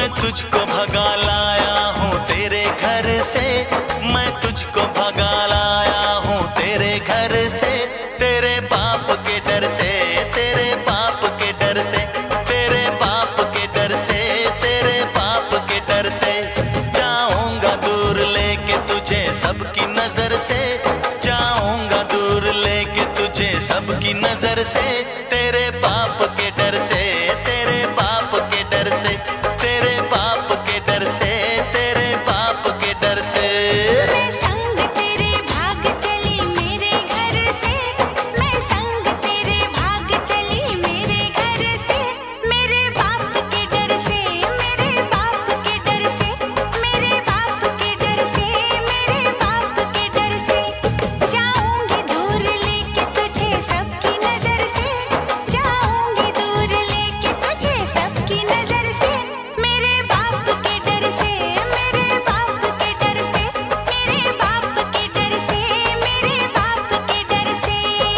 मैं तुझको भगा लाया हूँ तेरे घर से, मैं तुझको भगा लाया हूँ तेरे घर से, तेरे बाप के डर से, तेरे बाप के डर से, तेरे बाप के डर से, तेरे बाप के डर से। जाऊंगा दूर लेके तुझे सबकी नजर से, जाऊंगा दूर लेके तुझे सबकी नजर से, तेरे बाप के डर से, तेरे बाप के डर से, तेरे बाप के डर से, तेरे बाप के डर से। मैं संग तेरे भाग चली मेरे घर से, मैं संग तेरे भाग चली मेरे घर से, मेरे बाप के डर से, मेरे बाप के डर से, मेरे बाप के डर से, मेरे बाप के डर से। जाऊंगी दूर लेके तुझे सबकी नजर से, जाऊंगी दूर लेके तुझे सबकी नजर से, मेरे बाप के डर से, मेरे बाप के डर से, मेरे बाप के डर से, मेरे बाप के डर से।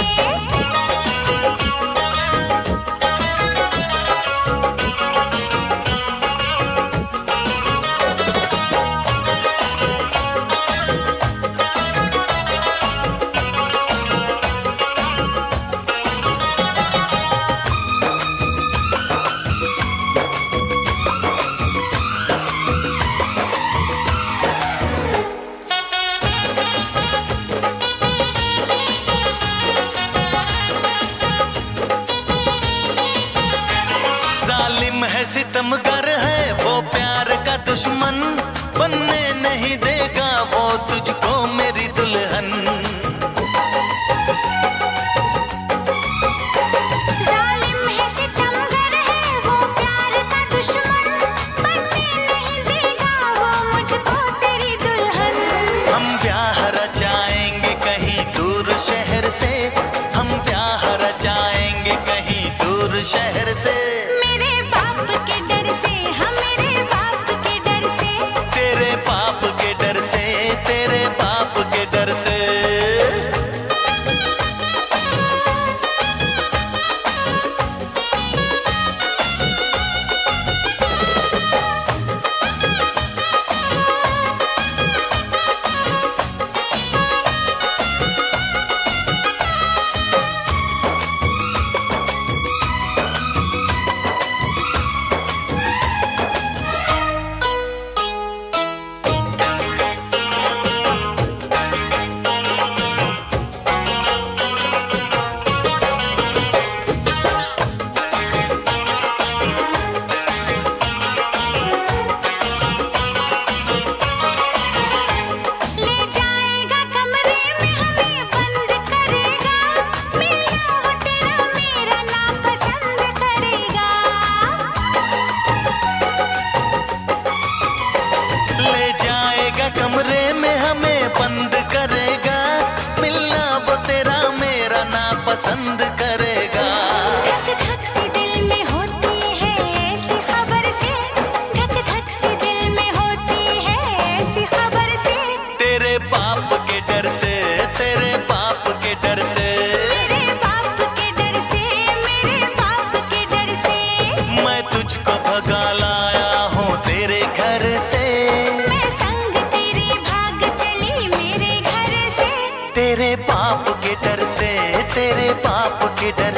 जालिम है सितमगर है वो प्यार का दुश्मन, बनने नहीं देगा वो तुझको मेरी दुल्हन। जालिम है सितमगर है वो प्यार का दुश्मन, बनने नहीं देगा वो मुझको तेरी दुल्हन। हम ब्याह रचाएंगे कहीं दूर शहर से, हम ब्याह रचाएंगे कहीं दूर शहर से, मेरे बाप के डर से, हाँ मेरे बाप के डर से, तेरे बाप के डर से, तेरे बाप के डर से। ले जाएगा कमरे में हमें बंद करेगा, मिलना वो तेरा मेरा नापसंद करेगा। ले जाएगा कमरे में हमें बंद करेगा, मिलना वो तेरा मेरा नापसंद करेगा। धक धक सी दिल में होती है ऐसी खबर से, धक धक सी दिल में होती है ऐसी खबर से, तेरे बाप के डर से, तेरे बाप के डर से, मेरे बाप के डर से, मेरे बाप के डर से। मैं तुझको भगा लाया हूँ तेरे घर से, मैं संग तेरे भाग चली मेरे घर से, तेरे बाप के डर से, तेरे बाप के डर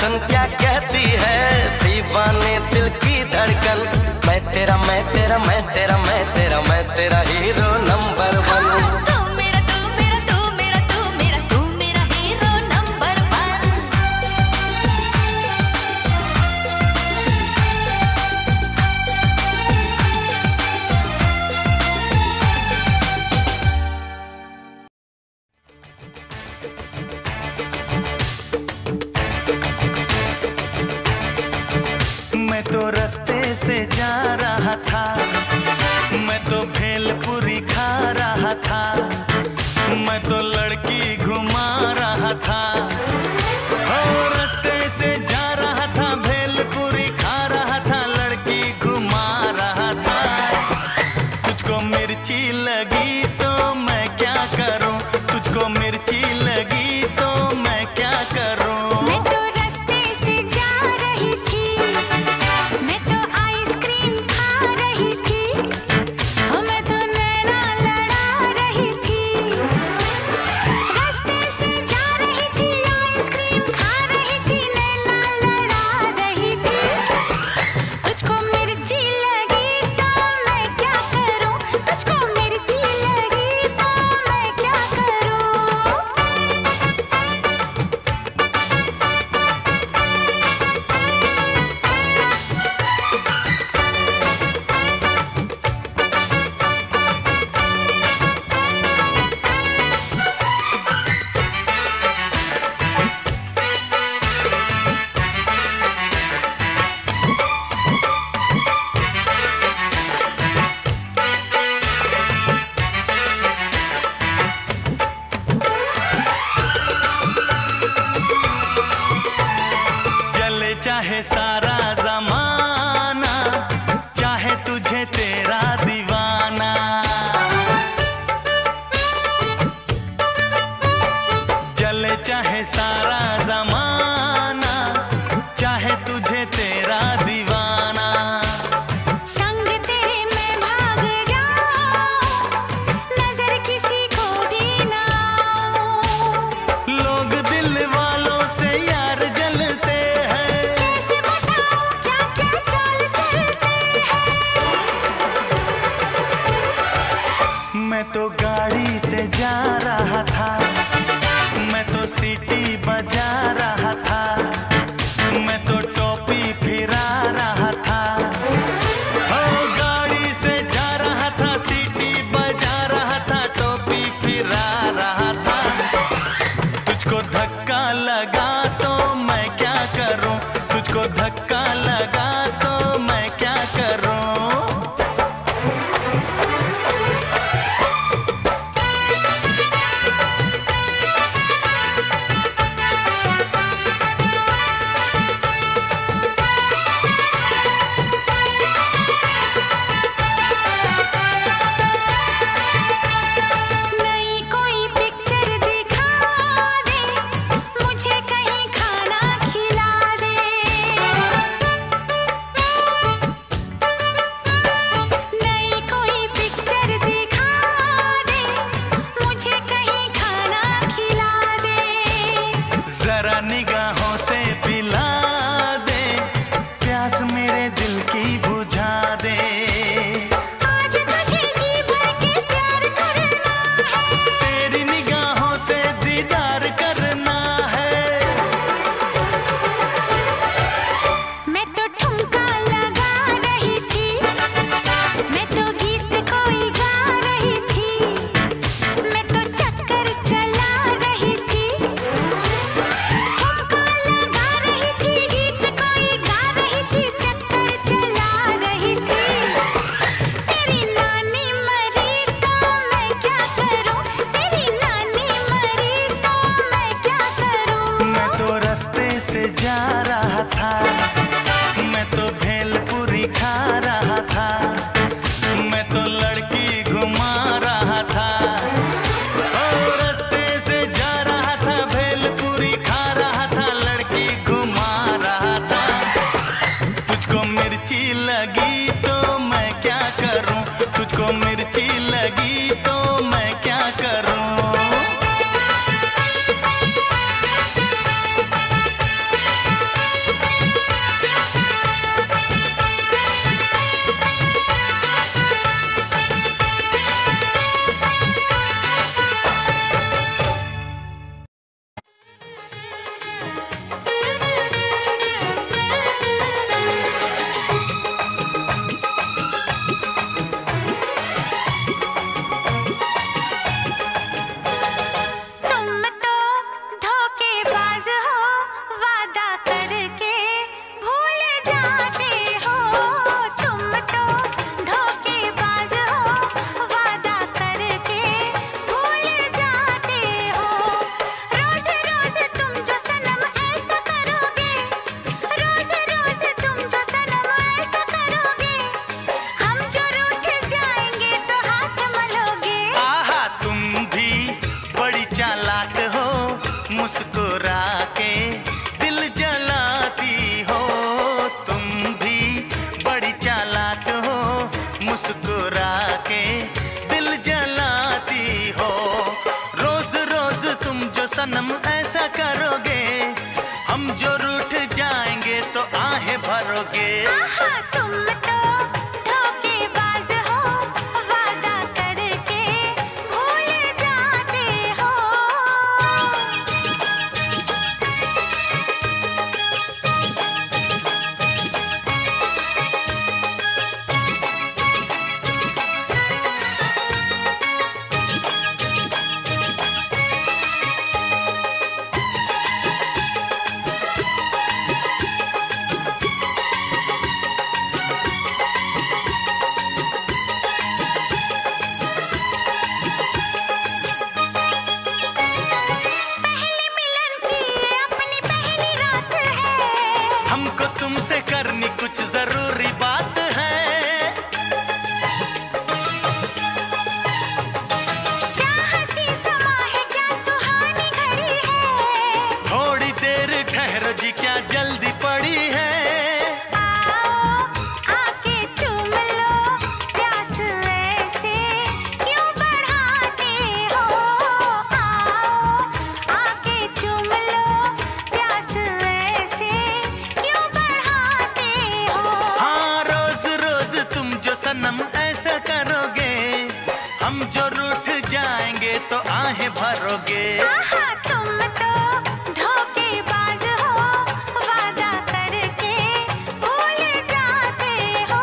सुन क्या कहती है दीवाने दिल की धड़कन, मैं तेरा मैं तेरा मैं तेरा मैं तेरा मैं तेरा हीरो नंबर 1। तू मेरा तू मेरा तू मेरा तू मेरा तू मेरा हीरो नंबर 1। मैं तो रास्ते से जा रहा था, मैं तो भेलपुरी खा रहा था, मैं तो लड़की घुमा रहा था। ओ रास्ते से जा रहा था, भेलपुरी खा रहा था, लड़की घुमा रहा था। तुझको मिर्ची लगी तो मैं क्या करूं, तुझको मिर्ची लगी तो मैं क्या करूं। मैं तो रास्ते से जा रही थी, मैं तो आइसक्रीम खा रही थी, मैं तो नैना लड़ा रही थी। रास्ते से जा रही थी, आइसक्रीम खा रही थी, नैना लड़ा रही थी। तुझको मिर्ची लगी तो मैं क्या करूं, तुझको मिर्ची लगी तो मैं क्या करूं। चले चाहे सारा जमाना, चाहे तुझे तेरा दीवाना। चले चाहे सारा जमाना, चाहे तुझे तेरा दीवाना। संग तेरे मैं भाग जाऊं, नजर किसी को भी ना आऊं। लोग दिल वालों से यार जलते हैं, कैसे बताऊं क्या क्या चाल चलते हैं। मैं तो गाड़ी से जा रहा था, मैं तो सीटी बजा रहा था, मैं तो टोपी फिरा रहा था। ओ गाड़ी से जा रहा था, सीटी बजा रहा था, टोपी फिरा रहा था। तुझको धक्का लगा तो मैं क्या करूं, तुझको धक्का लगा तो मैं क्या करूं। नई कोई पिक्चर दिखा दे, मुझे कहीं खाना खिला दे। नई कोई पिक्चर दिखा दे, मुझे कहीं खाना खिला दे। जरा निगाहों से पिला दे, प्यास मेरे दिल की बुझा दे। आज तुझे जी भर के प्यार करना है, तेरी निगाहों से दीदार करना है। मैं तो ठुमका लगा रही थी, मैं तो गीत कोई गा रही थी, मैं तो चक्कर चला रही थी। ठुमका लगा रही थी, गीत कोई गा रही थी, चक्कर चला रही थी। तेरी नानी मरी तो मैं क्या करूं, तेरी नानी मरी तो मैं क्या करूं। मैं तो रास्ते से जा रहा था, मैं तो भेलपुरी खा रहा था, मैं तो लड़की घुमा रहा था। ओ रास्ते से जा रहा था, भेलपुरी खा रहा था, लड़की घुमा रहा था। तुझको मिर्ची लगी तो मैं क्या करूं, तुझको मिर्ची लगी तो मैं क्या करूं। आहें भरोगे। आहा, तुम तो धोखेबाज हो, वादा करके भूल जाते हो। पहले मिलन की ये अपनी पहली रात है। हमको तुमसे करनी कुछ जरूरी बात है। क्या हंसी समा है, क्या सुहानी घड़ी है। थोड़ी देर ठहरो जी, क्या जल्दी पड़ी है। आओ आके चूम लो, प्यास ऐसे क्यों बढ़ाते हो। आओ आके चूम लो, प्यास ऐसे क्यों बढ़ाते हो। हाँ, रोज रोज तुम जो सनम ऐसा करोगे, हम जो रूठ जाएंगे तो आहें भरोगे। आहा, तुम तो धोखेबाज हो, वादा करके भूल जाते हो।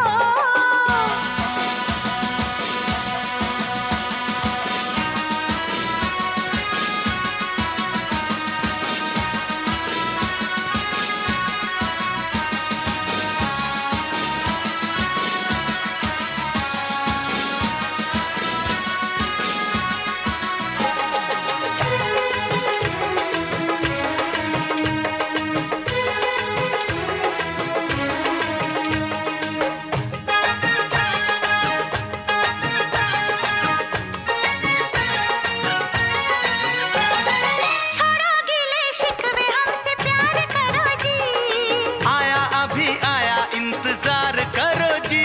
छोड़ो गिले शिकवे, हमसे प्यार करो जी। आया अभी आया, इंतजार करो जी।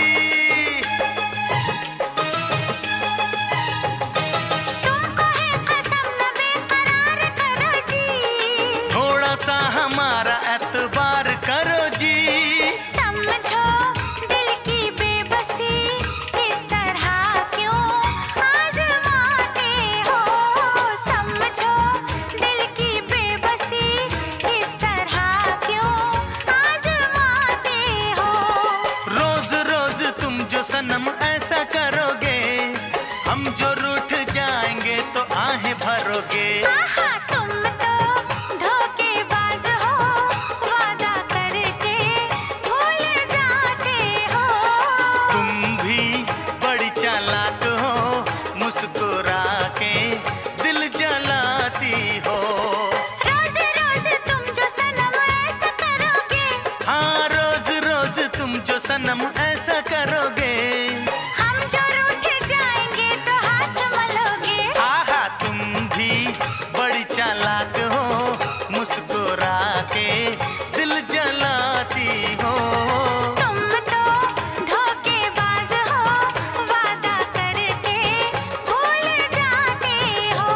तुमको है कसम, न बेकरार करो जी। थोड़ा सा हमारा एतबार करो जी। समझो दिल की बेबसी, इस तरह क्यों आजमाते हो। समझो दिल की बेबसी, इस तरह क्यों आजमाते हो। रोज रोज तुम जो सनम ऐसा करोगे, हम जो रूठ जाएंगे तो आहें भरोगे। आहा, तुम तो धोखेबाज हो, वादा करके भूल जाते हो। तुम भी बड़ी चालाक हो, मुस्कुरा के दिल जलाती हो। रोज रोज तुम जो सनम ऐसा करोगे, हाँ, रोज रोज तुम जो सनम ऐसा करोगे, हम जो रूठ जाएंगे तो हाथ मलोगे। आहा, तुम भी बड़ी चालाक हो, मुस्कुरा के दिल जलाती हो। तुम तो धोखेबाज हो, वादा करके भूल जाते हो।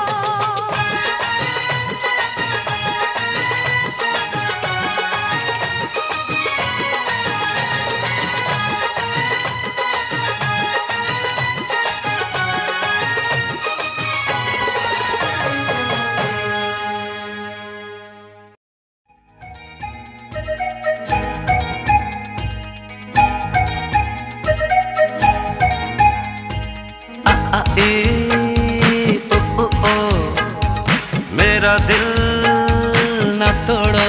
मेरा दिल न तोड़ो।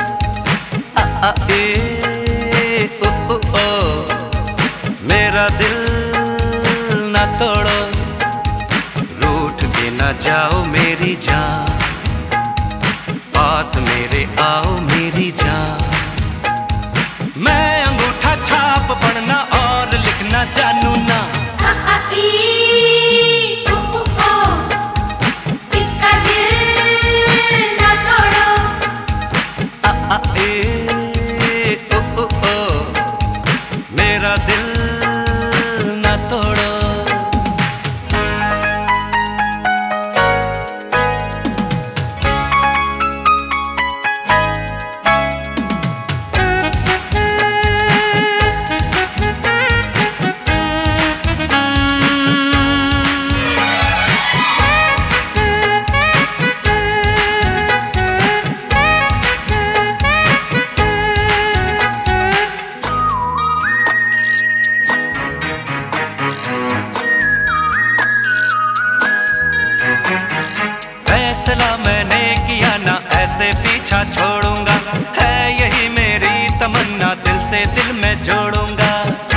मेरा दिल न तोड़ो, रूठ के न जाओ मेरी जान, पास मेरे आओ मेरी जान। मैं अंगूठा छाप पढ़ना और लिखना जानू ना। इसका दिल न तोड़ो। मेरा दिल न तोड़ो। मैं जोड़ूंगा।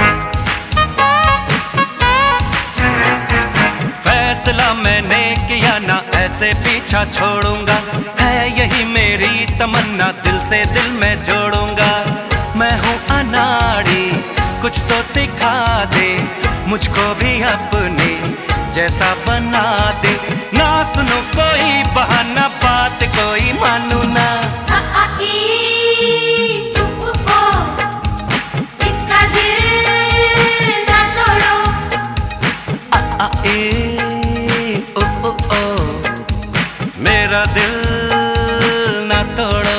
फैसला मैंने किया ना ऐसे पीछा छोड़ूंगा। है यही मेरी तमन्ना, दिल से दिल मैं जोड़ूंगा। मैं हूँ अनाड़ी, कुछ तो सिखा दे, मुझको भी अपने जैसा बना दे। ना सुनो कोई बहाना, बात कोई मानू ना। इसका दिल ना तोड़ो। मेरा दिल ना तोड़ो।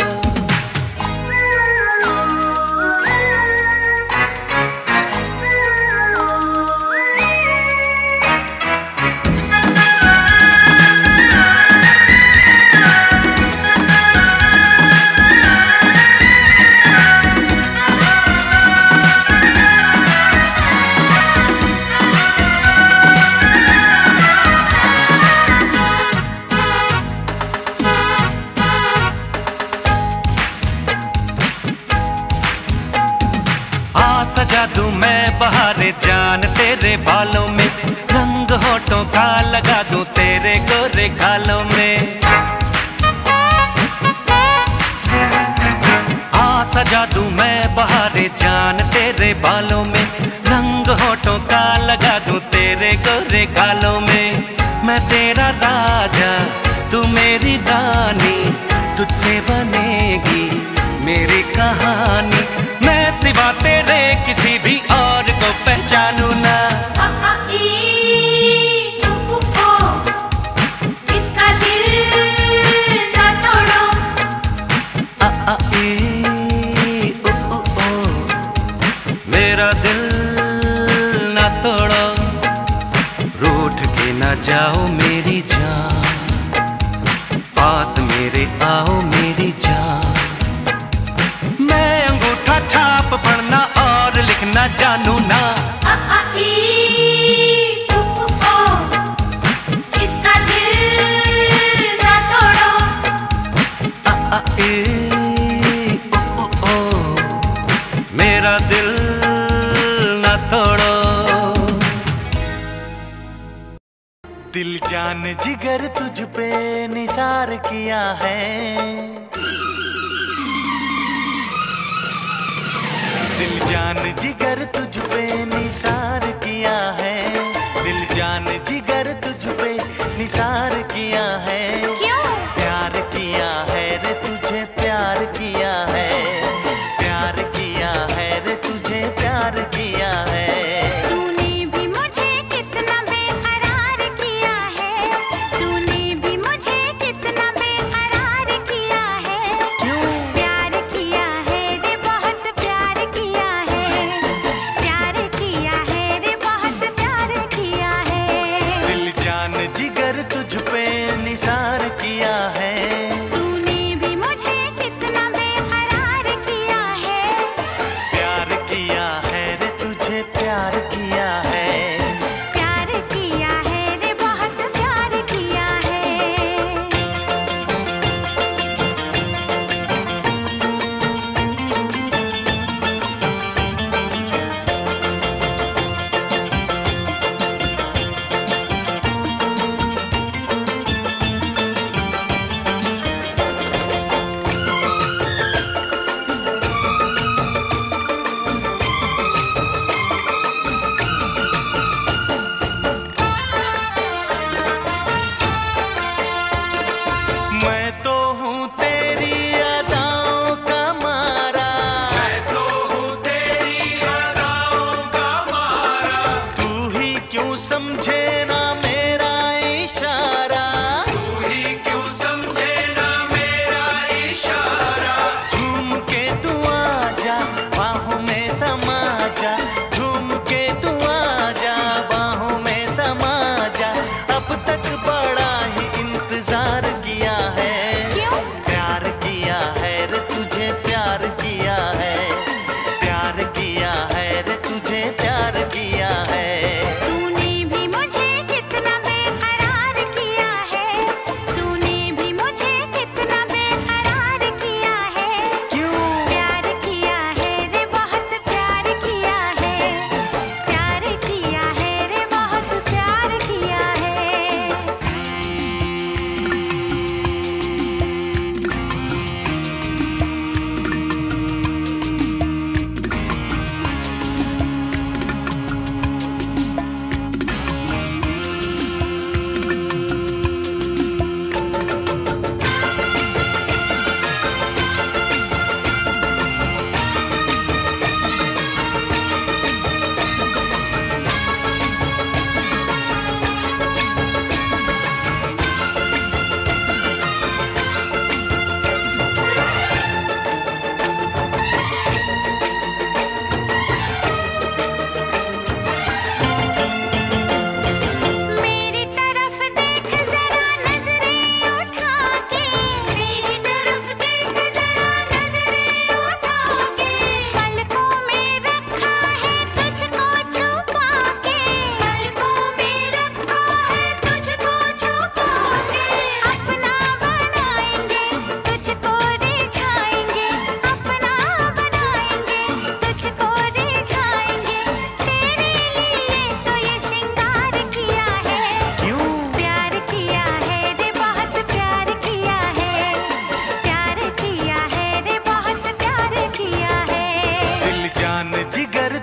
सजा दूं मैं बहारे जान तेरे बालों में, रंग होठों का लगा दूं तेरे गोरे गालों में। सजा दूं मैं बहारे जान तेरे बालों में, रंग होठों का लगा दूं तेरे गोरे गालों में। मैं तेरा राजा तू मेरी रानी, तुझसे बनेगी मेरी कहानी। मैं सिवा तेरे किसी भी और को पहचानू ना। इसका दिल ना तोड़ो। मेरा दिल ना तोड़ो। रूठ के ना जाओ मेरी जान, पास मेरे आओ मेरी जान। मैं अंगूठा छाप पढ़ना और लिखना जानू ना। इसका दिल ना तोड़ो। मेरा दिल ना तोड़ो। दिल जान जिगर तुझ पे निसार किया है, दिल जान जिगर तुझ पे निसार किया है। दिल जान जिगर तुझ पे निसार किया है। क्यों? प्यार किया है रे तुझे, प्यार किया है। प्यार किया है रे तुझे, प्यार किया है। तूने भी मुझे कितना बेकरार किया है। तूने भी मुझे कितना बेकरार किया है। क्यों? प्यार किया है रे, बहुत प्यार किया है। प्यार किया है रे, बहुत प्यार किया है। दिल जान जिगर तुझ पे निसार किया है।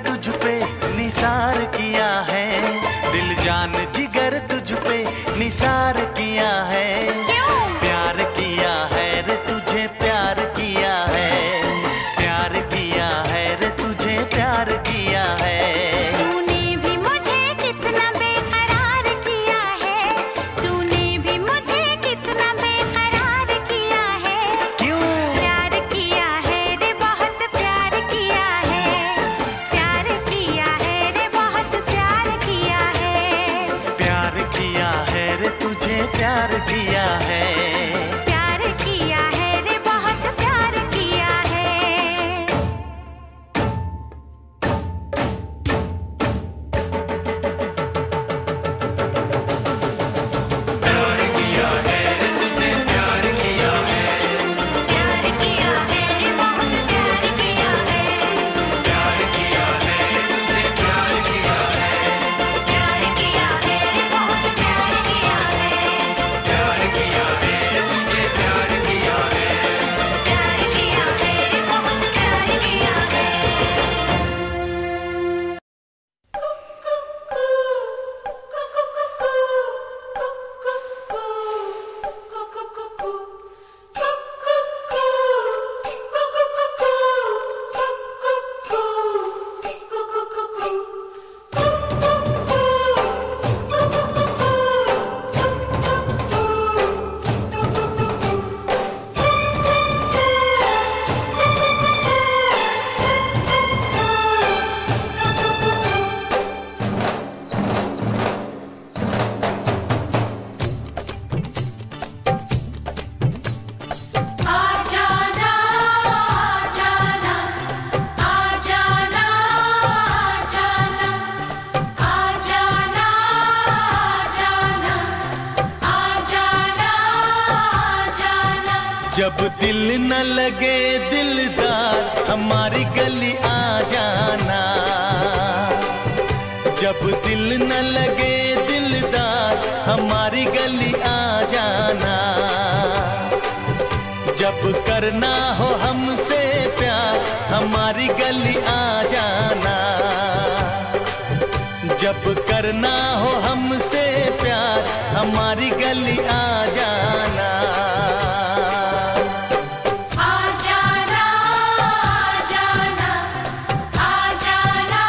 तुझ पे निसार किया है, दिल जान जिगर तुझ पे निसार किया है। प्यार किया है रे तुझे प्यार किया है, प्यार किया है रे तुझे प्यार किया है। तूने भी मुझे कितना बेकरार किया है, तूने भी मुझे कितना बेकरार किया है। क्यों? प्यार किया है रे बहुत प्यार किया है, प्यार किया है रे बहुत प्यार किया है। प्यार किया है रे तुझे प्यार किया है। प्यार किया है रे बहुत प्यार किया है। प्यार किया है रे बहुत प्यार किया है। प्यार किया है रे तुझे प्यार किया है। प्यार किया है रे बहुत प्यार किया है। प्यार किया है रे तुझे प्यार किया है। प्यार किया है रे बहुत प्यार किया है। आजाना आजाना आजाना आजाना आजाना आजाना आजाना आजाना। जब दिल न लगे दिलदार हमारी गली आ जाना, जब दिल न लगे दिलदार हमारी गली आ जाना। जब करना हो हमसे प्यार हमारी गली आ जाना, जब करना हो हमसे प्यार हमारी गली आ जाना। आजाना आजाना आजाना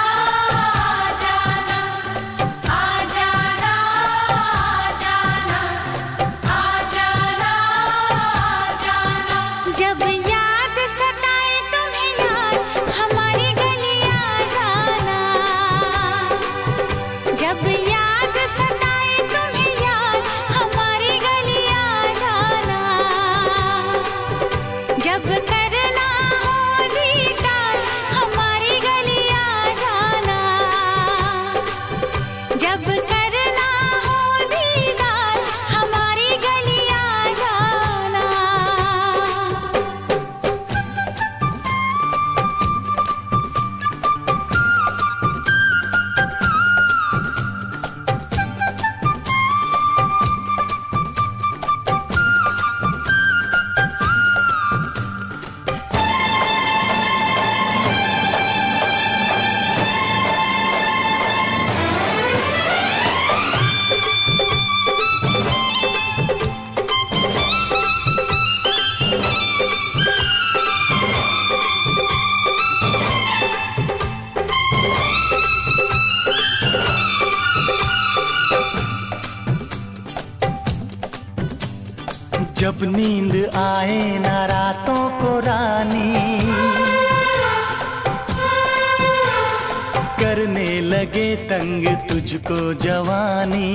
आजाना आजाना आजाना आजाना आजाना। जब याद सताए तुम्हें यार हमारी गली आ जाना, जब याद सताए तुम्हें यार हमारी गली आ जाना। जब करना हो दीदार हमारी गली आ जाना, जब करना हो दीदार हमारी गली आ जाना। जब नींद आए ना रातों को रानी, करने लगे तंग तुझको जवानी।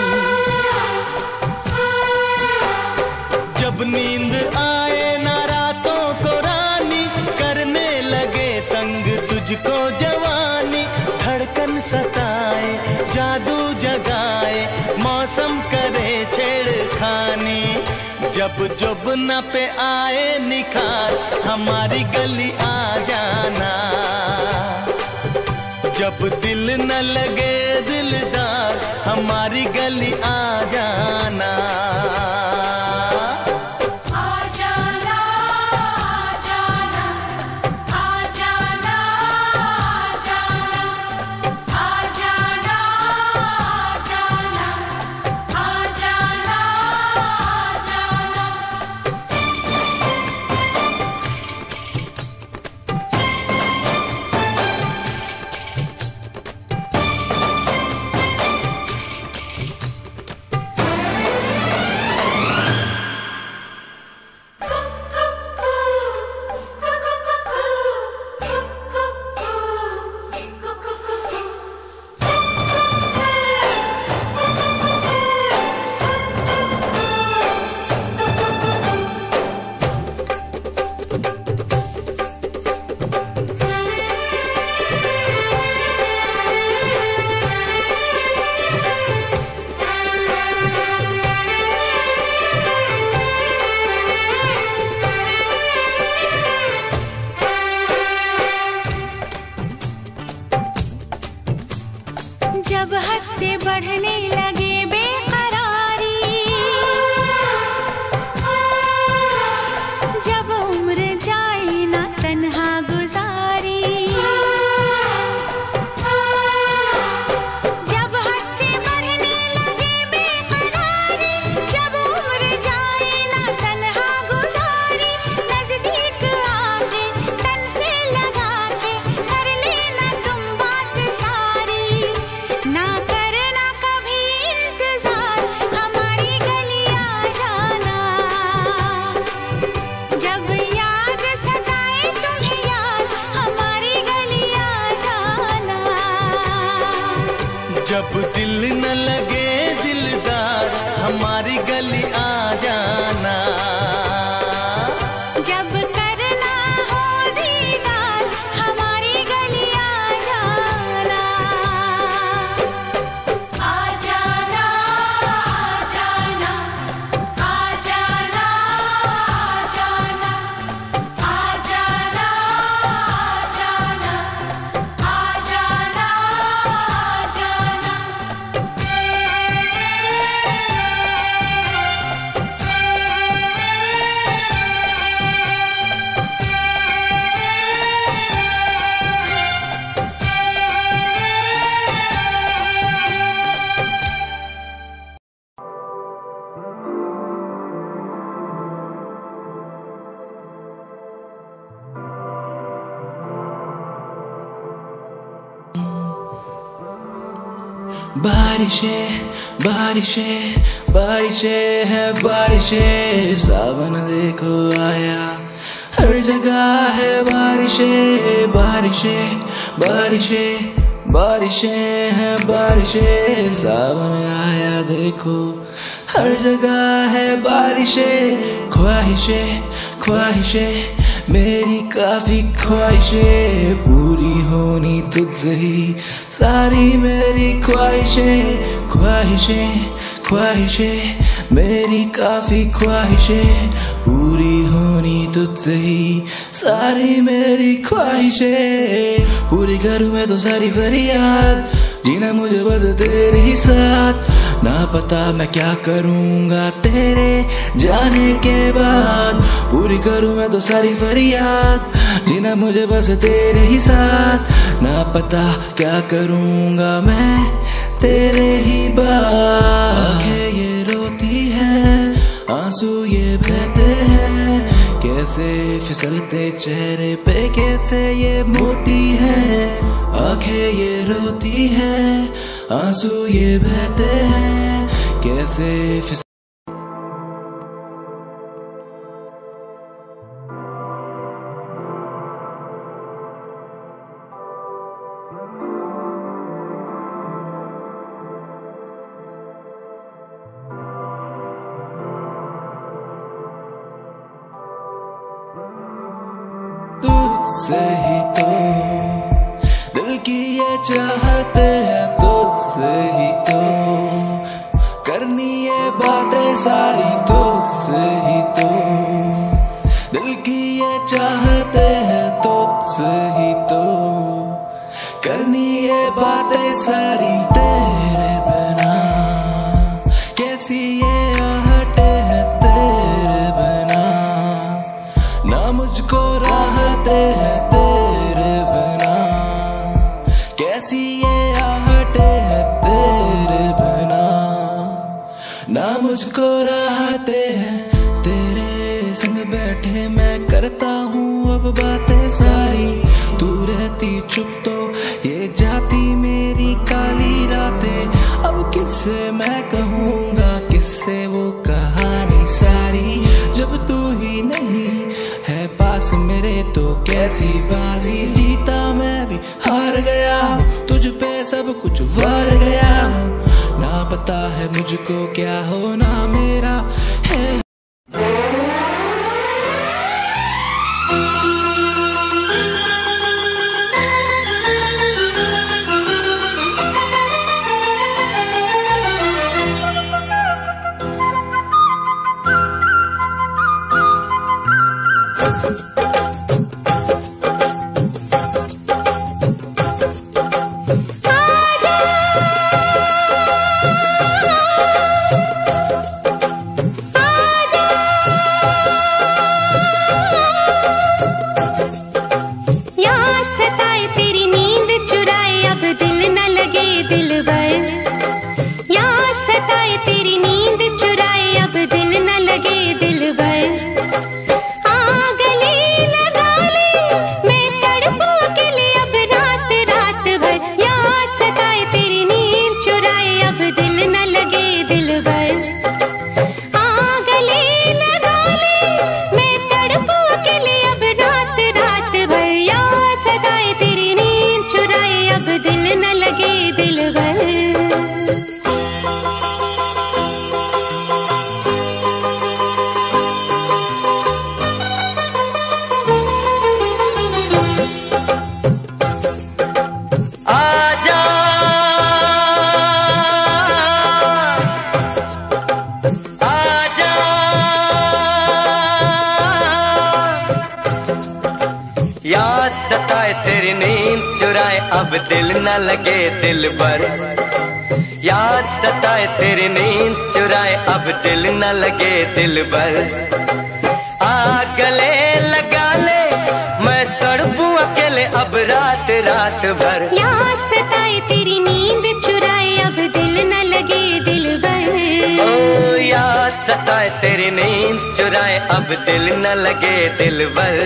जब नींद आए ना रातों को रानी, करने लगे तंग तुझको जवानी। धड़कन सताए जादू जगाए मौसम करे छेड़खानी। जब जुबना पे आए निखार हमारी गली आ जाना, जब दिल न लगे दिलदार हमारी गली आ जाना। आजाना आजाना आजाना आजाना जब हद से बढ़ने लगे बेकरारी, जब उम्र जाए ना तन्हा गुजारी, जब हद से बढ़ने लगे बेकरारी, जब उम्र जाए ना तन्हा गुजारी, नजदीक आके तन से लगा के कर लेना तुम बात सारी, ना करना कभी इंतजार हमारी गलियां जाना, जब याद सताए तुम्हें याद हमारी गलियां जाना, जब दिल न लगे दिलदार हमारी गली आ जाना, जब करना हो दीदार हमारी गलियां जाना, आ जाना आ जाना आ जाना आ जाना आ जाना आ जाना आ जाना आ जाना। बारिशें बारिशें बारिशें है बारिशें, सावन देखो आया, हर जगह है बारिशें बारिशें बारिशें बारिशें है बारिशें, सावन आया देखो, हर जगह है बारिशें, ख्वाहिशें ख्वाहिशें मेरी काफी ख्वाहिशें पूरी होनी तुझसे ही, सारी मेरी ख्वाहिशें ख्वाहिशें ख्वाहिशें मेरी काफी ख्वाहिशें पूरी होनी तुझसे ही, सारी मेरी ख्वाहिशें पूरी करूं मैं तो सारी फरियाद, जीना मुझे बस तेरे ही साथ, ना पता मैं क्या करूंगा तेरे जाने के बाद, पूरी करूं मैं तो सारी फरियाद, जीना मुझे बस तेरे ही साथ, ना पता क्या करूंगा मैं तेरे ही बाद। आंखें ये रोती है आंसू ये बहते हैं, कैसे फिसलते चेहरे पे कैसे ये मोती है, आंखें ये रोती है आंसू ये बहते हैं, कैसे फिसल तुझसे ही तो दिल की ये चाहते हैं, तुझसे ही तो करनी ये बातें सारी, तुझसे ही तो दिल की ये चाहते हैं, तुझसे ही तो करनी ये बातें सारी, तेरे बिना कैसी ये आहटें हैं, तेरे बिना ना मुझको राहते हैं, तेरे बिना कैसी ये आहटें हैं, तेरे बिना ना मुझको राहते हैं, तेरे संग बैठे मैं करता हूँ अब बातें सारी, तू रहती चुप तो ये जाती मेरी काली रातें, अब किससे मैं कहूँगा किससे वो कहानी सारी, जब तू ही नहीं है पास मेरे तो कैसी बाजी, जीता मैं भी हार गया तुझ पे सब कुछ वार गया, ना पता है मुझको क्या होना मेरा है। आजा आजा आजा याद सताए तेरी नींद चुराए अब दिल न लगे दिल भर। याद सताए तेरी नींद चुराए अब दिल न लगे दिल भर। आ गले लगा ले मैं तड़पूं अकेले अब रात रात भर। याद सताए तेरी नींद चुराए अब दिल न लगे दिल भर। ओ याद सताए तेरी नींद चुराए अब दिल न लगे दिल भर।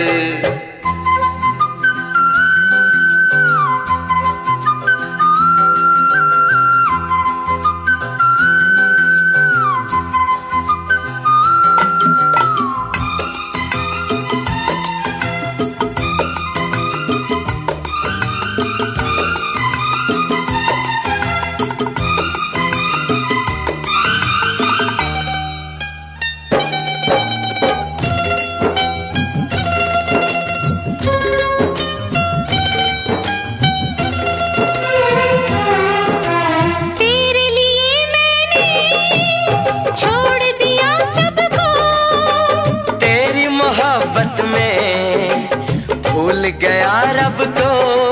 भूल गया रब को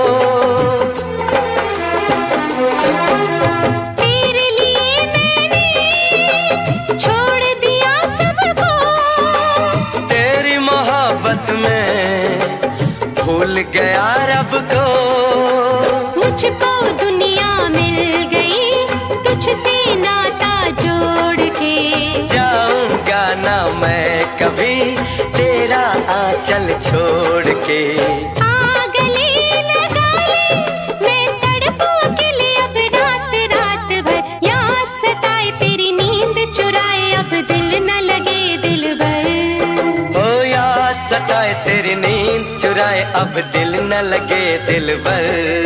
तेरे लिए मैंने छोड़ दिया सबको। तेरी मोहब्बत में भूल गया रब को। मुझको दुनिया मिल गई तुझसे नाता जोड़ के। जाऊंगा ना मैं कभी तेरा आंचल छोड़ के। आग लगा ले मैं तड़पूं अकेले अब रात रात भर। याद सताए तेरी नींद चुराए अब दिल न लगे दिल भर। ओ याद सताए तेरी नींद चुराए अब दिल न लगे दिल भर।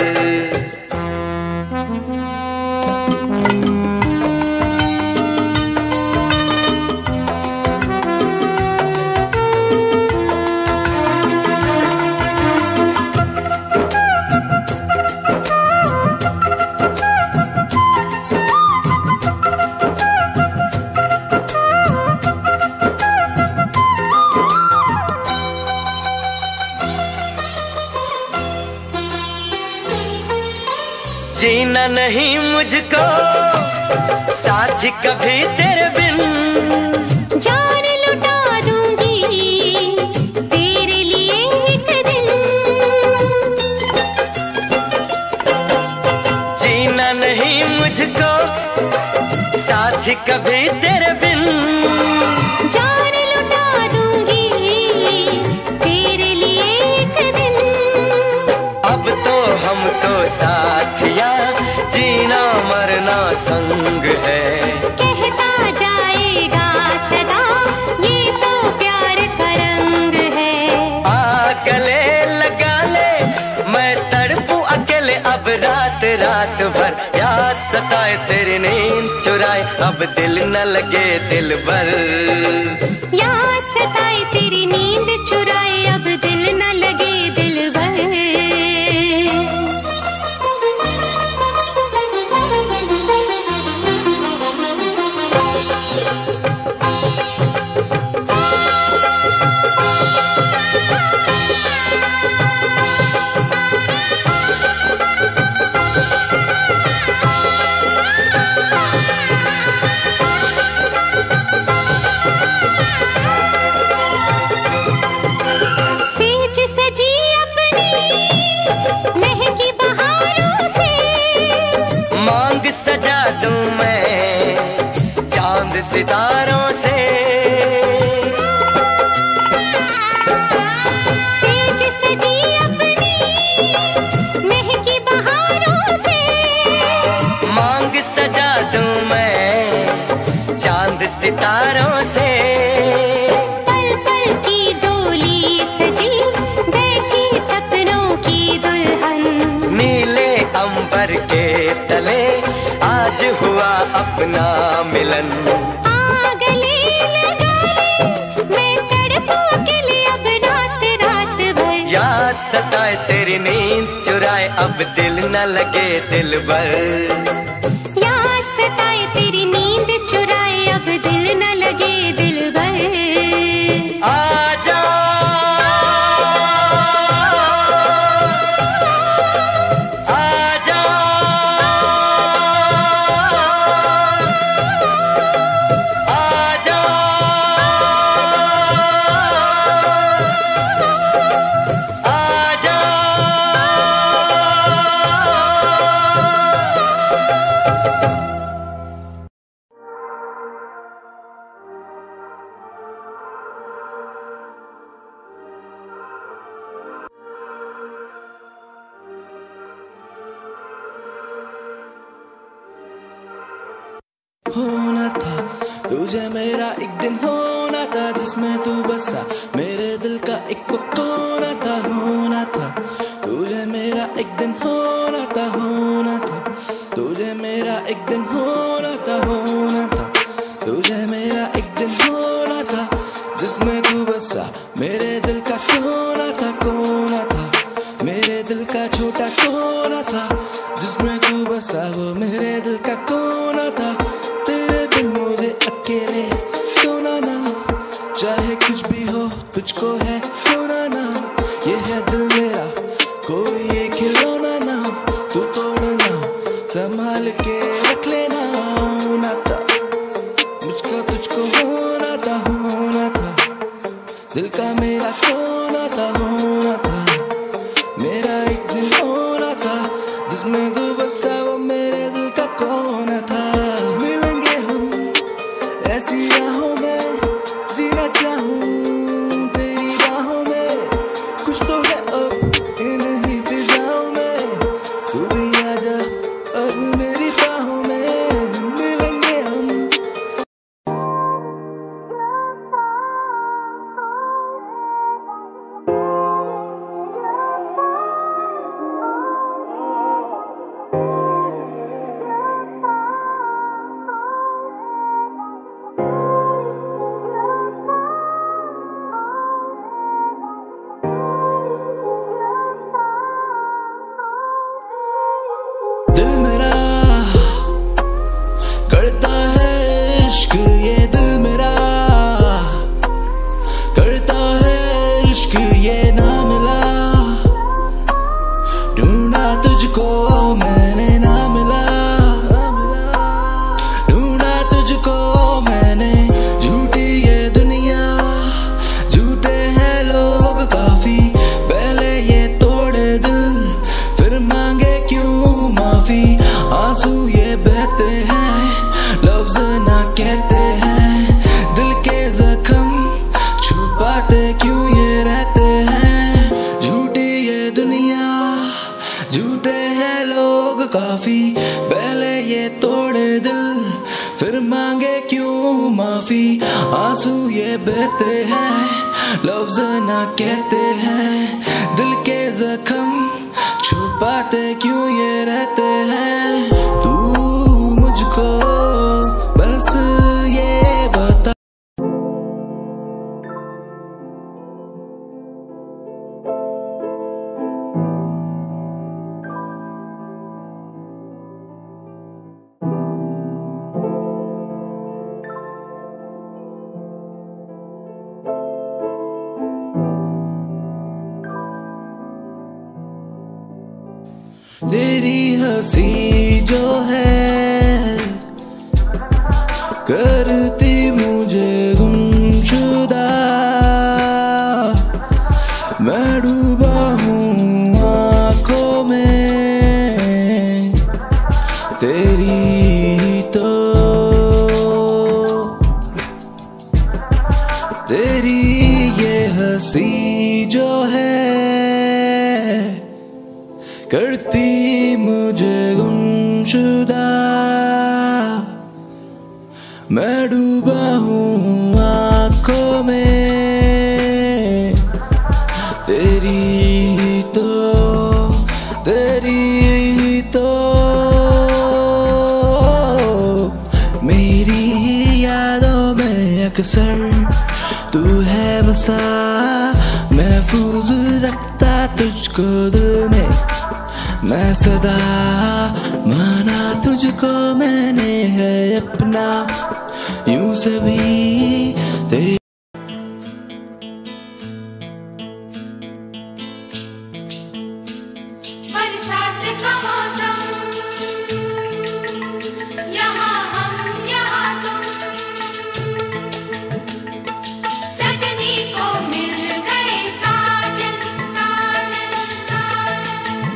जीना नहीं मुझको साथी कभी तेरे बिन। जान लुटा दूंगी तेरे लिए एक दिन। जीना नहीं मुझको साथी कभी तेरे बिन। जान लुटा दूंगी तेरे लिए एक दिन। अब तो हम तो साथिया जीना मरना संग है। कहता जाएगा सदा ये तो प्यार का रंग है। आ गले लगा ले मैं तड़पूं अकेले अब रात रात भर। याद सताए तेरी नींद चुराए अब दिल न लगे दिल भर। याद सताए तेरी नींद चुराए अब दिल न लगे दिल भर। सजा दूं मैं चांद सितारों से। सेज सजी अपनी महकी बहारों से। मांग सजा दूं मैं चांद सितारों से। पल पल की डोली सजी बैठी सपनों की दुल्हन। नीले अंबर के तले आज हुआ अपना मिलन। आग ले चुराए अब दिल न लगे दिल भर। याद सताए तेरी नींद चुराए अब दिल न लगे दिल भर। आजा आजा आजा आजा। होना था तुझे मेरा एक दिन होना था जिसमें तू बसा मेरे दिल का एक कोना था। होना था तुझे मेरा एक दिन होना था। होना था तुझे मेरा एक दिन होना था। होना था तुझे मेरा एक दिन होना था जिसमें तू बसा मेरे दिल का कोना था। कोना था मेरे दिल का छोटा कोना था जिसमें तू बसा वो मेरे दिल का कोना था। तेरे बिन मुझे अकेले सोना ना, चाहे कुछ भी हो तुझको है खोना ना। ये है दिल मेरा कोई ये खिलौना ना, तू तोड़ना संभाल के रख लेना। होना था मुझको तुझको होना था। होना था दिल का मेरा खोना था। होना था मेरा एक दिन होना था जिसमें तू बसा वो मेरे दिल का कोना था। मिलेंगे हम ऐसी राहों में जीना चाहूं तेरी बाहों में, कुछ तो है अब इन ही फिजाओं में। तू भी आजा अब मेरी बाहों में, मिलेंगे हम। दिल मेरा करता है इश्क, ये दिल मेरा करता है इश्क, ये ना मिला ढूंढा तुझको मैंने ना मिला। ढूंढा तुझको मैंने झूठी ये दुनिया, झूठे हैं लोग काफी, पहले ये तोड़े दिल फिर मांगे क्यों माफी। आंसू ये बहते हैं लफ्ज ना कहते हैं, दिल के जख्म छुपाते क्यों ये रहते हैं। झूठी ये दुनिया, झूठे हैं लोग काफी, पहले ये तोड़े दिल फिर मांगे क्यों माफी। आंसू ये बहते हैं लफ्ज ना कहते हैं, दिल के जख्म छुपाते क्यों ये रहते हैं। तू मुझको बस ये बता। तेरी हंसी जो है करती मुझे गुमशुदा, मैं डूबा हूँ आँखों में तेरी तो। तेरी ये हंसी जो है करती मुझे गुमशुदा, मैं डूबा हूँ आँखों में तेरी तो। तेरी तो मेरी यादों में अक्सर तू है बसा, महफूज रखता तुझको दिल में मैं सदा माना तुझको मैंने है अपना, यूं सभी तेरी बरसात का मौसम, यहाँ हम यहाँ तुम, सजनी को मिल गए साजन साजन साजन।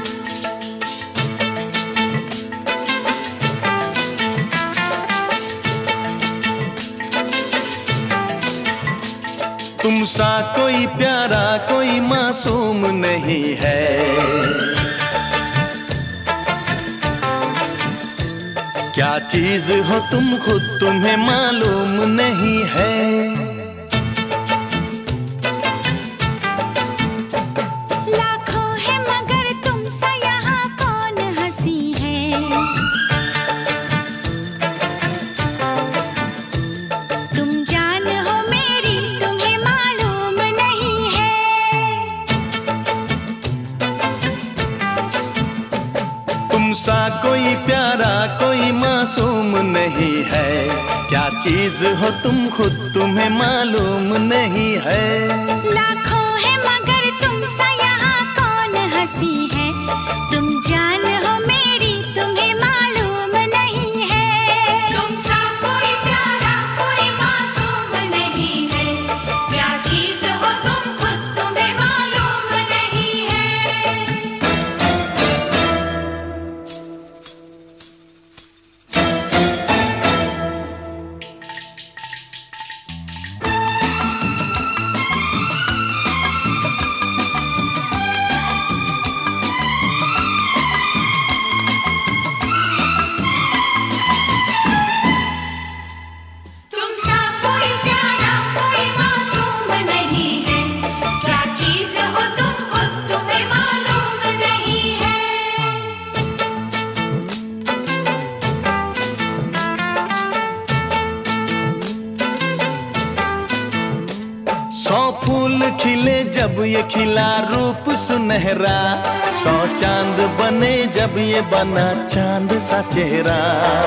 तुम सा कोई प्यारा कोई मासूम नहीं है, क्या चीज हो तुम खुद तुम्हें मालूम नहीं है। लाखों है मगर तुम सा यहाँ कौन हंसी है, तुम जान हो मेरी तुम्हें मालूम नहीं है। तुम सा कोई प्यारा कोई मासूम नहीं है, क्या चीज हो तुम खुद तुम्हें मालूम नहीं है। लाखों है मगर तुम सा यहाँ कौन हंसी है, तुम जान हो मेरी तुम्हें मालूम नहीं है। तुम सा कोई प्यारा कोई मासूम नहीं है, क्या चीज हो तुम खुद तुम्हें मालूम नहीं है। तुम सा कोई प्यारा कोई मासूम नहीं है, क्या चीज हो तुम खुद तुम्हें मालूम नहीं है। 100 फूल खिले जब ये खिला रूप सुनहरा, 100 चांद बने जब ये बना चांद सा चेहरा।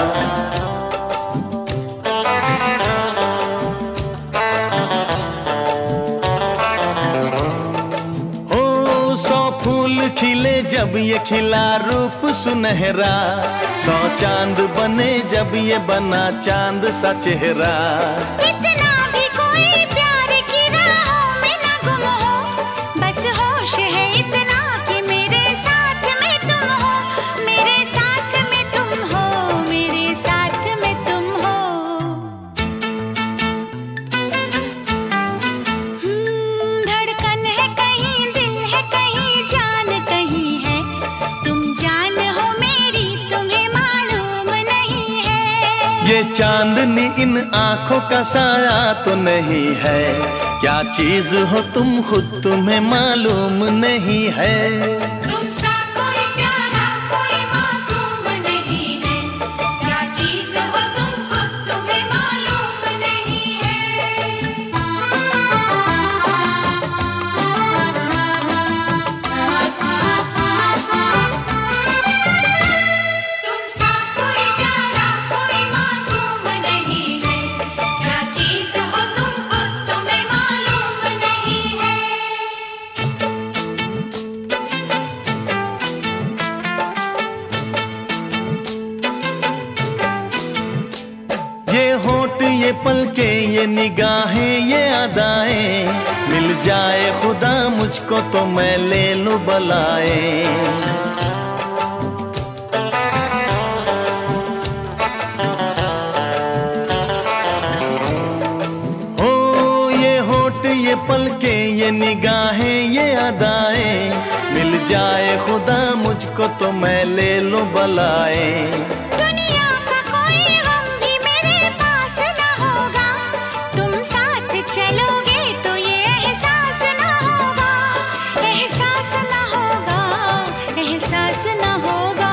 ओ 100 फूल खिले जब ये खिला रूप सुनहरा, 100 चांद बने जब ये बना चांद सा चेहरा। इतना भी कोई प्यार की राहों में न गुम हो, बस होश है इतना कि मेरे साथ में तुम हो, मेरे साथ में तुम हो, मेरे साथ में तुम हो। धड़कन है कहीं दिल है कहीं जान कहीं है, तुम जान हो मेरी तुम्हें मालूम नहीं है। ये चांदनी इन आंखों का साया तो नहीं है, क्या चीज हो तुम खुद तुम्हें मालूम नहीं है। तुम सा कोई प्यारा कोई मासूम नहीं है, क्या चीज हो तुम खुद तुम्हें मालूम नहीं है। तुम सा कोई प्यारा कोई मासूम नहीं है, क्या चीज हो तुम खुद तुम्हें मालूम नहीं है। ये होठ ये पलके ये निगाहें ये अदाएं, मिल जाए खुदा मुझको तो मैं ले लूं बलाए। ओ ये होठ ये पलके ये निगाहें ये अदाएं, मिल जाए खुदा मुझको तो मैं ले लूं बलाए। दुनिया का कोई गम भी मेरे पास न होगा, तुम साथ चलोगे तो ये एहसास न होगा, एहसास न होगा, एहसास न होगा।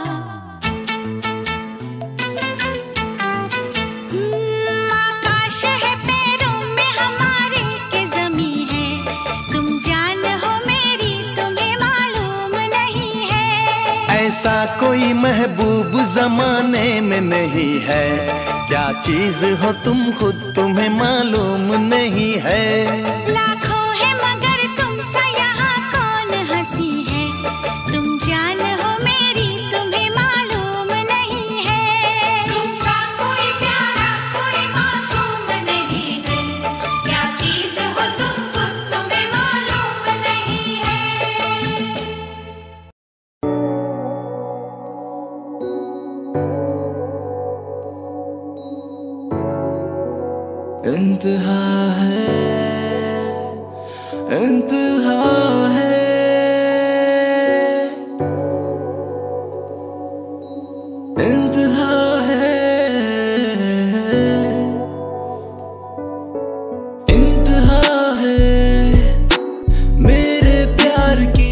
आकाश है पैरों में हमारे के ज़मीं है, तुम जान हो मेरी तुम्हें मालूम नहीं है। सा कोई महबूब जमाने में नहीं है। क्या चीज हो तुम खुद तुम्हें मालूम नहीं है। लाखों है मगर तुम सा यहाँ कौन हंसी है। तुम जान हो मेरी तुम्हें मालूम नहीं है। तुम सा कोई प्यारा कोई मासूम नहीं है। क्या चीज हो तुम खुद तुम्हें मालूम नहीं है। इंतहा है, इंतहा है, इंतहा है, इंतहा है मेरे प्यार की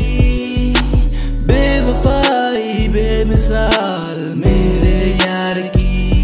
बेवफाई बेमिसाल मेरे यार की।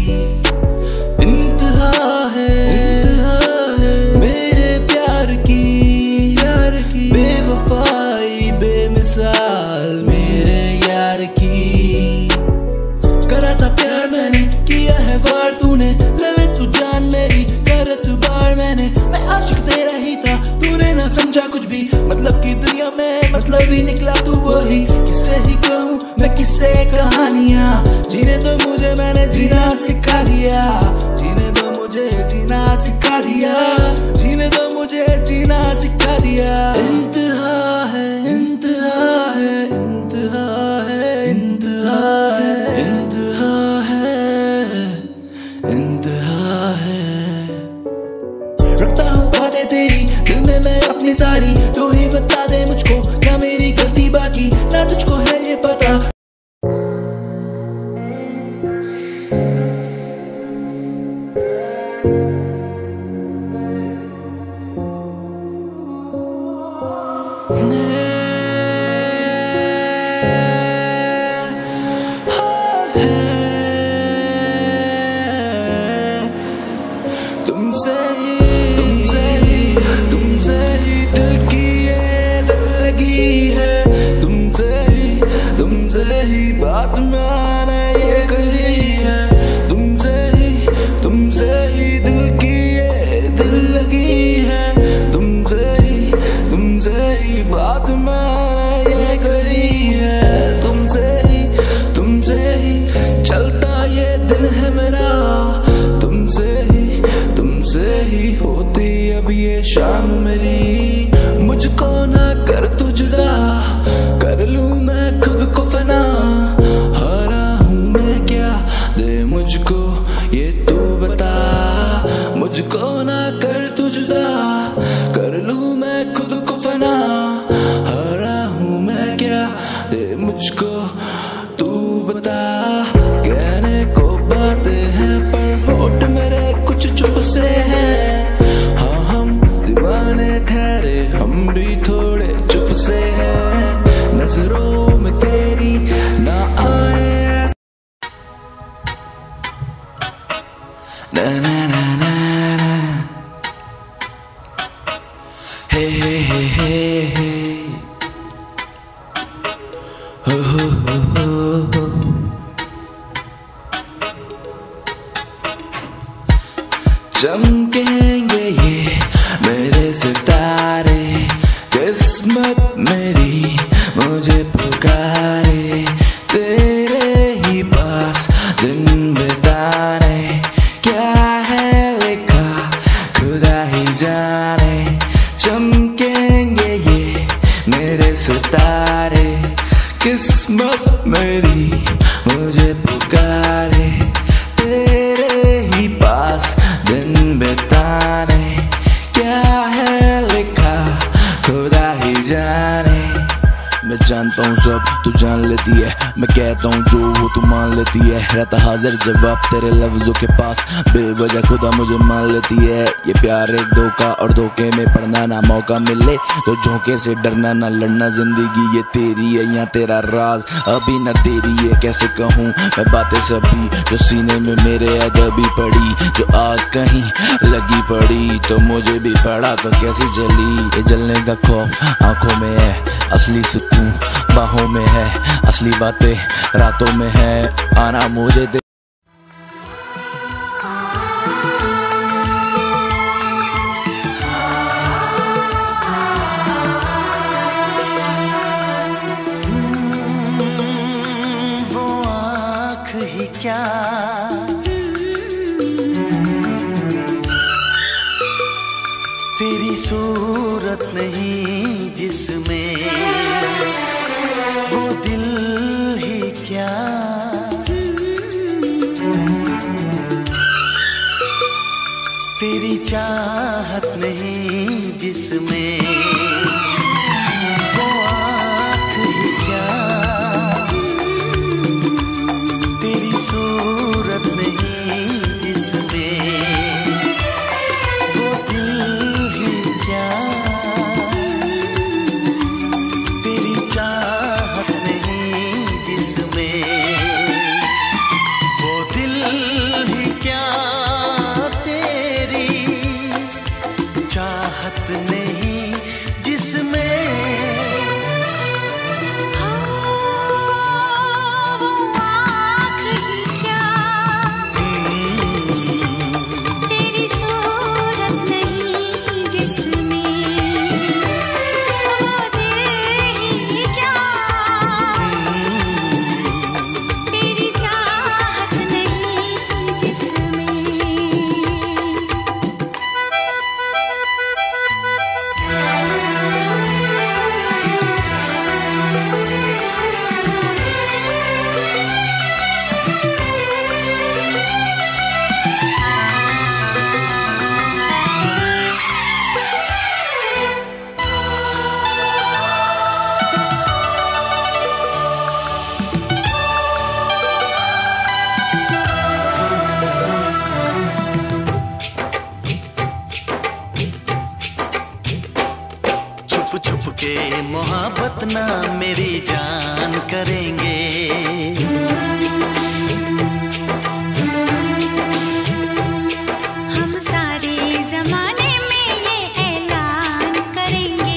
बेमिसाल मेरे यार की। करा था प्यार मैंने किया है वार तूने ले ले तू जान मेरी कर एतबार मैंने। मैं आशिक तेरा ही था तूने ना समझा कुछ भी। मतलब की दुनिया में मतलब ही निकला तू वही। किससे ही कहूँ मैं किससे कहानियाँ। जीने दो मुझे मैंने जीना सिखा दिया। जीने दो मुझे जीना सिखा दिया। जीने दो मुझे जीना सिखा दिया। इंतहा है, इंतहा है, इंतहा है, इंतहा है, इंतहा है, इंतहा है। रखता हूँ बातें तेरी दिल में मैं अपनी सारी। तू ही बता दे मुझको क्या मेरी गलती बाकी ना तुझको है ये पता। तुमसे ही दिल की ये दिल लगी है। तुमसे ही बात मैंने ये कही है। तुमसे ही दिल की ये दिल लगी है। तुमसे ही बात मैंने ये कही है। तुमसे ही चलता ये दिन है मेरा। तुमसे ही होती अब ये शाम मेरी। मुझको ना कर तू जुदा कर लूं मैं खुद को फना। हारा हूँ मैं क्या दे मुझको ये तू बता। मुझको ना कर तू जुदा कर लूं मैं खुद को फना। हारा हूँ मैं क्या दे मुझको तू बता। कहने को बातें हैं पर होठ मेरे कुछ चुप से हैं। हाँ हम दीवाने ठहरे हम भी थोड़े चुप से हैं। नजरों में तेरी ना आए ना ना ना ना ना। हे हे हे हे हे हो हो हो हो। चमकेंगे ये मेरे सितारे। किस्मत मेरी मुझे पुकारे। तेरे ही पास दिन बिताने। क्या है लिखा खुदा ही जाने। चमकेंगे ये मेरे सितारे। किस्मत मेरी मुझे पुकारे। तेरे ही पास दिन बिताने। क्या है लिखा खुदा ही जाने। मैं जानता हूँ सब तू जान लेती है। मैं कहता हूँ जो वो तू मान लेती है। रहता हाजिर जवाब तेरे लफ्जों के पास। बेवजह खुदा मुझे मान लेती है। ये प्यार एक धोखा और धोखे में पड़ना। ना मौका मिले तो झोंके से डरना ना लड़ना। जिंदगी ये तेरी है या तेरा राज अभी न तेरी है। कैसे कहूँ मैं बातें सभी जो सीने में मेरे अजबी पड़ी। जो आग कहीं लगी पड़ी तो मुझे भी पड़ा तो कैसी जली। ये जलने का खौफ आंखों में है असली सुकून बाहों में है, असली बातें रातों में है, आना मुझे दे। वो आँख ही क्या तेरी सूरत नहीं जिसमें, वो दिल ही क्या तेरी चाहत नहीं जिसमें, वो आँख ही क्या तेरी सूरत नहीं जिसमें, वो दिल ही क्या तेरी चाहत नहीं जिसमें, वो दिल ही क्या तेरी चाहत नहीं जिसमें। छुप के मोहब्बत ना मेरी जान करेंगे, हम सारे जमाने में ये ऐलान करेंगे,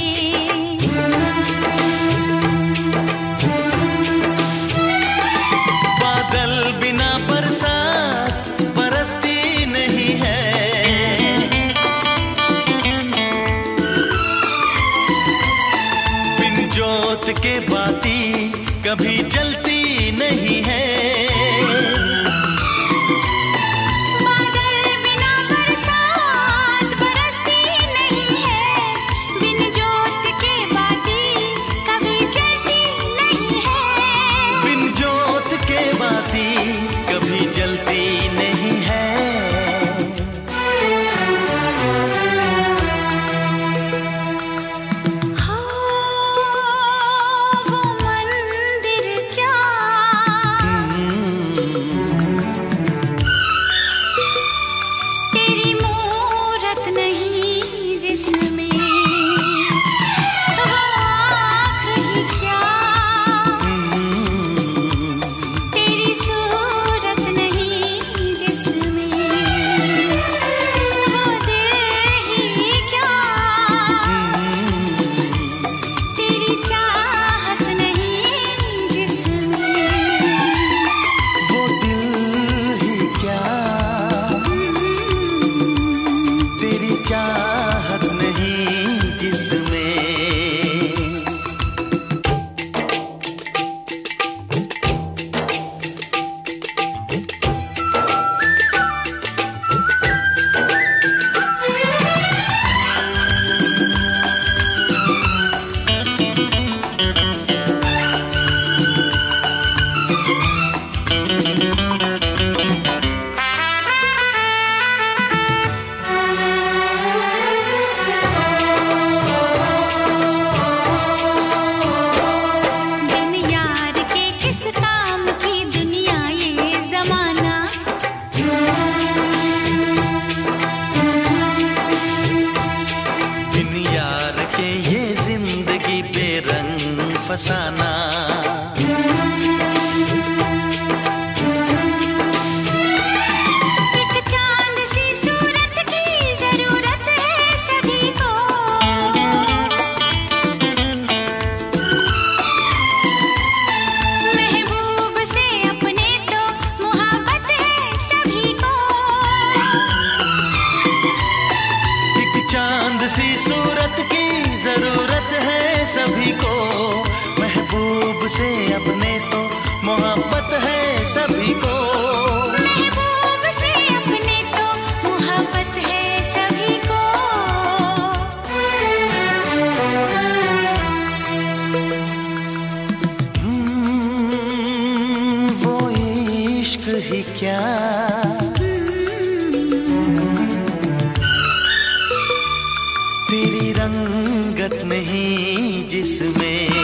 बादल बिना बरसात बरसती नहीं है, जोत के बाती कभी जलती नहीं है, बादल बिना बरसात बरसती नहीं है, बिन जोत के बाती कभी जलती नहीं है, बिन जोत के बाती कभी जलती नहीं है। चाहत नहीं जिसमें, फसाना। एक चांद सी सूरत की जरूरत है सभी को, सभी को। महबूब से अपने तो मोहब्बत है सभी को। वो इश्क ही क्या, तेरी रंगत नहीं जिसमें